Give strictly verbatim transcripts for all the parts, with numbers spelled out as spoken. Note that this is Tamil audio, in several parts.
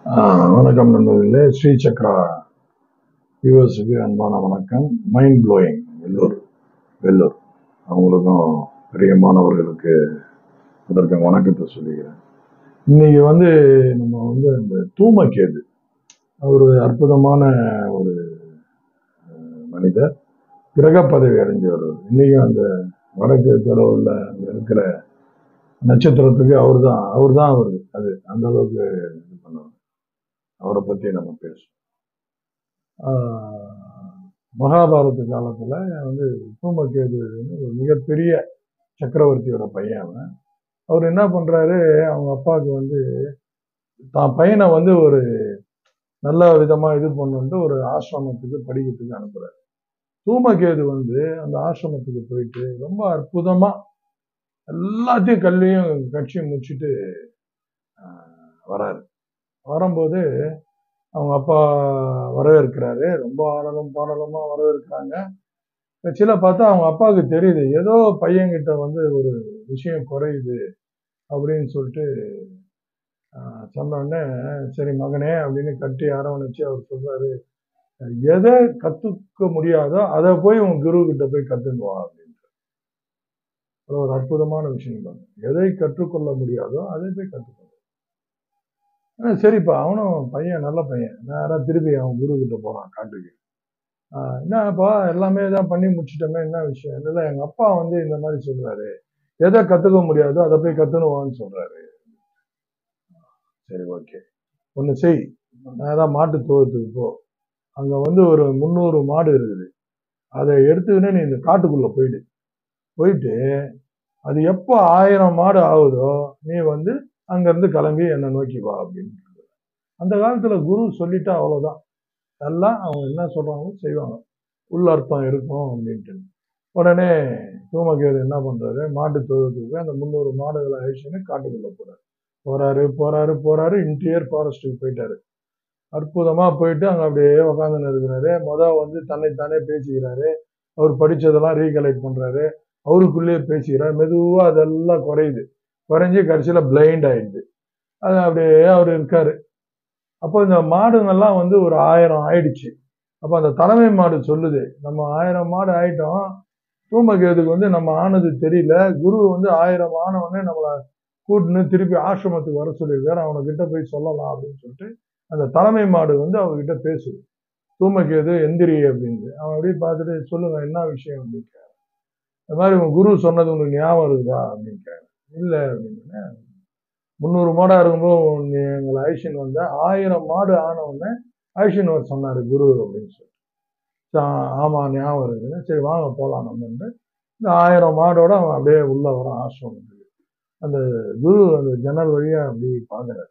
ஆஹ் வணக்கம் நண்பர்களே. ஸ்ரீ சக்ரா வியூவர்ஸுக்கு அன்பான வணக்கம். மைண்ட் ப்ளோயிங் வெள்ளூர் வெள்ளூர் அவங்களுக்கும் பிரியமானவர்களுக்கு அதற்கு வணக்கத்தை சொல்லிக்கிறேன். இன்னைக்கு வந்து நம்ம வந்து இந்த தூமக்கேது ஒரு அற்புதமான ஒரு மனிதர், கிரக பதவி அடைஞ்சவர். இன்னைக்கும் அந்த வடக்கு தொலைவில் இருக்கிற நட்சத்திரத்துக்கு அவர் தான் அவர் தான் வருது. அது அந்த அளவுக்கு இது பண்ணுவார். அவரை பற்றி நம்ம பேசுவோம். மகாபாரத காலத்தில் வந்து தூமக்கேது ஒரு மிகப்பெரிய சக்கரவர்த்தியோட பையன் அவன். அவர் என்ன பண்ணுறாரு, அவங்க அப்பாவுக்கு வந்து தான் பையனை வந்து ஒரு நல்ல விதமாக இது பண்ணுன்ட்டு ஒரு ஆசிரமத்துக்கு படிக்கிறதுக்கு அனுப்புகிறார். தூமக்கேது வந்து அந்த ஆசிரமத்துக்கு போயிட்டு ரொம்ப அற்புதமாக எல்லாத்தையும் கல்வியும் கட்சி முடிச்சுட்டு வராரு. வரும்போது அவங்க அப்பா வரவேற்கிறாரு. ரொம்ப ஆடலும் பாடலுமா வரவேற்கிறாங்க. கட்சியில பார்த்தா அவங்க அப்பாவுக்கு தெரியுது, ஏதோ பையன்கிட்ட வந்து ஒரு விஷயம் குறையுது அப்படின்னு சொல்லிட்டு சொன்ன உடனே, சரி மகனே அப்படின்னு கட்டி அரவணைச்சு அவர் சொல்றாரு, எதை கத்துக்க முடியாதோ அதை போய் உங்க குரு கிட்ட போய் கத்துக்குவா அப்படின்ட்டு. ஒரு அற்புதமான விஷயம் தான். எதை கற்றுக்கொள்ள முடியாதோ அதை போய் கற்றுக்கொள்ள. சரிப்பா, அவனும் பையன் நல்ல பையன், நேராக திருப்பி அவன் குரு கிட்ட போறான் காட்டுக்கு. என்னப்பா எல்லாமே தான் பண்ணி முடிச்சுட்டோமே, என்ன விஷயம்? இல்லை, எங்க அப்பா வந்து இந்த மாதிரி சொல்றாரு, எதை கத்துக்க முடியாதோ அதை போய் கத்துணுவான்னு சொல்றாரு. சரி, ஓகே, ஒன்று செய், நேராக மாட்டு தோட்டத்துக்கு போ. அங்க வந்து ஒரு முந்நூறு மாடு இருக்குது. அதை எடுத்துக்கின்னு நீ இந்த காட்டுக்குள்ள போயிடு. போயிட்டு அது எப்போ ஆயிரம் மாடு ஆகுதோ நீ வந்து அங்கிருந்து கிளம்பி என்னை நோக்கி வா அப்படின்னு. அந்த காலத்துல குரு சொல்லிட்டா அவ்வளவுதான், எல்லாம் அவங்க என்ன சொல்றாங்களோ செய்வாங்க, உள்ள அர்த்தம் இருக்கும் அப்படின்ட்டு. உடனே தூமக்கேது என்ன பண்றாரு, மாட்டு தொழுவத்துக்கு அந்த முந்நூறு மாடுகளை அழிச்சுன்னு காட்டுக்குள்ள போறாரு. போறாரு போறாரு போறாரு இன்டீரியர் ஃபாரஸ்ட்டுக்கு போயிட்டாரு. அற்புதமா போயிட்டு அங்க அப்படியே உக்காந்துன்னு இருக்கிறாரு. மொதல் வந்து தன்னைத்தானே பேசிக்கிறாரு. அவர் படிச்சதெல்லாம் ரீகலெக்ட் பண்றாரு. அவருக்குள்ளேயே பேசிக்கிறார். மெதுவா அதெல்லாம் குறையுது. குறைஞ்சி கடைசியில பிளைண்ட் ஆயிடுது. அது அப்படியே அவர் இருக்காரு. அப்போ இந்த மாடுங்கள்லாம் வந்து ஒரு ஆயிரம் ஆயிடுச்சு. அப்போ அந்த தலைமை மாடு சொல்லுது, நம்ம ஆயிரம் மாடு ஆயிட்டோம், தூமக்கேதுக்கு வந்து நம்ம ஆனது தெரியல, குரு வந்து ஆயிரம் ஆனவொடனே நம்மளை கூட்டுன்னு திருப்பி ஆசிரமத்துக்கு வர சொல்லியிருக்காரு, அவனை கிட்ட போய் சொல்லலாம் அப்படின்னு சொல்லிட்டு அந்த தலைமை மாடு வந்து அவர்கிட்ட பேசுது. தூமக்கேது எந்திரி அப்படின்னு. அவன் அப்படியே பார்த்துட்டு, சொல்லுங்க என்ன விஷயம் அப்படின்னு. இந்த மாதிரி உங்க குரு சொன்னது உங்களுக்கு ஞாபகம் இருக்குதா அப்படின்னு. இல்லை அப்படின்னு. முந்நூறு மாடா இருக்கும்போது எங்களை ஐஷன் வந்த ஆயிரம் மாடு ஆனவுடனே ஐஷன் வர சொன்னாரு குரு அப்படின்னு சொல்லி. ஆமா ஞாபகம் இருக்குன்னு. சரி வாங்க போலாம் நம்ம. இந்த ஆயிரம் மாடோட அவன் அப்படியே உள்ள வரான் ஆசிரமத்துக்கு. அந்த குரு அந்த ஜன்னல் வழியா அப்படி பாக்குறாரு.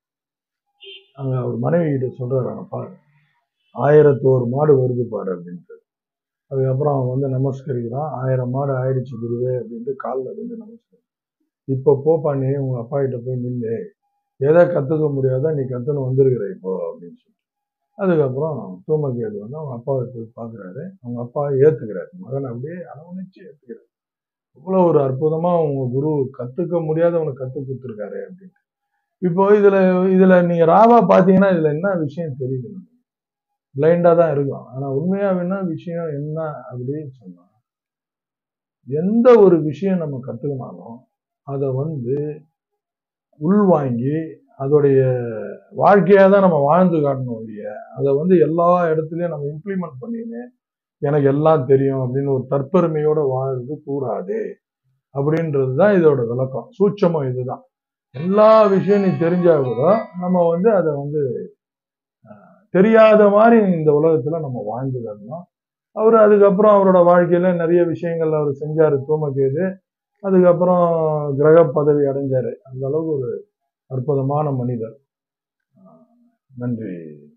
அங்க அவர் மனைவி கிட்ட சொல்றாரு, அங்க பாரு ஆயிரத்தோரு மாடு வருது பாரு அப்படின்ட்டு. அதுக்கப்புறம் அவன் வந்து நமஸ்கரிக்கிறான். ஆயிரம் மாடு ஆயிடுச்சு குருவே அப்படின்ட்டு காலில் வந்து நமஸ்கரி. இப்போ போப்பா, நீ உங்க அப்பா கிட்ட போய் நின்று எதை கத்துக்க முடியாதோ நீ கத்துன்னு வந்துருக்கிற இப்போ அப்படின்னு சொல்லி. அதுக்கப்புறம் தூமக்கேது வந்து அவங்க அப்பாவை போய் பார்க்குறாரு. அவங்க அப்பாவை ஏத்துக்கிறாரு. மகன் அப்படியே அரவணைச்சு ஏத்துக்கிறாரு. இவ்வளோ ஒரு அற்புதமா உங்க குரு கத்துக்க முடியாத உனக்கு கத்து கொடுத்துருக்காரு அப்படின்ட்டு. இப்போ இதுல இதுல நீங்க ராவா பாத்தீங்கன்னா இதுல என்ன விஷயம் தெரியுது, பிளைண்டா தான் இருக்கும். ஆனா உண்மையா என்ன விஷயம் என்ன அப்படின்னு சொன்னா, எந்த ஒரு விஷயம் நம்ம கத்துக்கினாலும் அதை வந்து உள்வாங்கி அதோடைய வாழ்க்கையா தான் நம்ம வாழ்ந்து காட்டணும் இல்லையா. அதை வந்து எல்லா இடத்துலயும் நம்ம இம்ப்ளிமெண்ட் பண்ணின்னு எனக்கு எல்லாம் தெரியும் அப்படின்னு ஒரு தற்பெருமையோட வாழ்றது கூடாது அப்படின்றதுதான் இதோட விளக்கம். சூட்சமம் இதுதான். எல்லா விஷயம் நீ தெரிஞ்சா கூட நம்ம வந்து அதை வந்து தெரியாத மாதிரி இந்த உலகத்துல நம்ம வாழ்ந்து காட்டணும். அவரு அதுக்கப்புறம் அவரோட வாழ்க்கையில நிறைய விஷயங்கள் அவர் செஞ்சாரு தூமக்கேது. அதுக்கப்புறம் கிரக பதவி அடைஞ்சாரு. அந்த அளவுக்கு ஒரு அற்புதமான மனிதர். நன்றி.